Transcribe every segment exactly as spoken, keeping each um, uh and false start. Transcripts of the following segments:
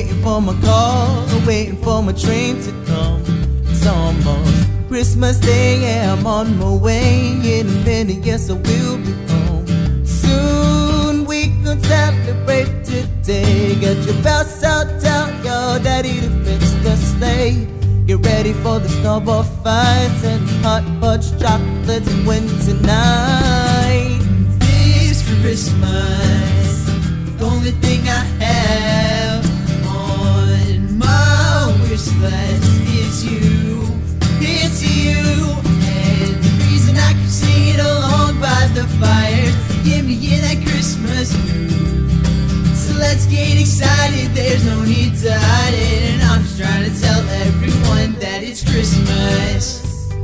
waiting for my call, waiting for my train to come. It's almost Christmas Day, yeah, I'm on my way. In a minute, yes, I will be home. Soon we can celebrate today. Get your bells out, tell your daddy to fix the sleigh. Get ready for the snowball fights and hot fudge chocolates and winter night. This Christmas, the only thing I have on my wish list is you. It's you, and the reason I keep singing along by the fire to get me in that Christmas mood. So let's get excited, there's no need to hide it, and I'm just trying to tell everyone that it's Christmas.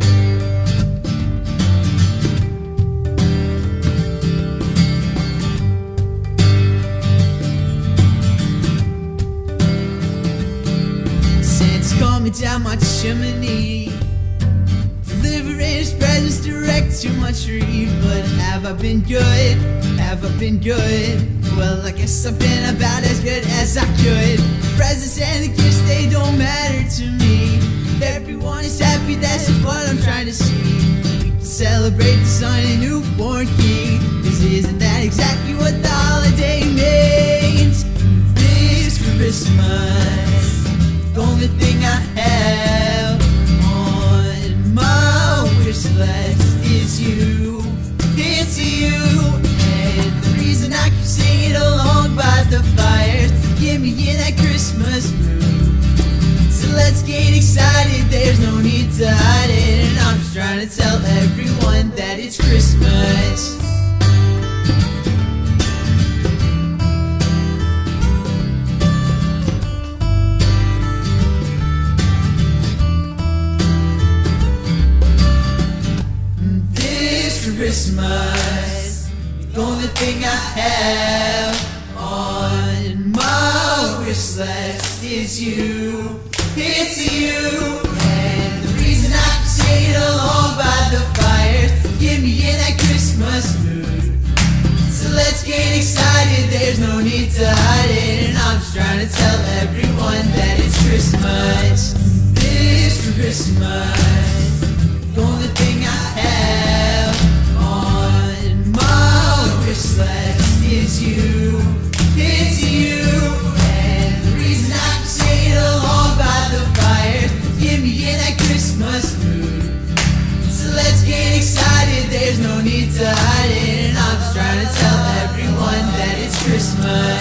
Santa's coming down my chimney, delivering his presents direct to my tree. But have I been good? Have I been good? Well, I guess I've been about as good as I could. Presents and the gifts, they don't matter to me. Everyone is happy, that's just what I'm trying to see. We can celebrate the son and newborn king, 'cause isn't that exactly what the holiday means? This Christmas, the only thing I have on my wish list is you. It's you, and the reason I keep singing along by the fire to get me in that Christmas mood. So let's get excited, there's no need to hide it, and I'm just trying to tell everyone that it's Christmas. Christmas, the only thing I have on my wish list is you. It's you, and the reason I keep singing along by the fire to get me in that Christmas mood. So let's get excited, there's no need to hide it, and I'm just trying to tell everyone that it's Christmas. This Christmas, the only thing I have on my wish list is you. It's you, and the reason I keep singing along by the fire to get me in that Christmas mood. So let's get excited, there's no need to hide it, and I'm just trying to tell everyone that it's Christmas.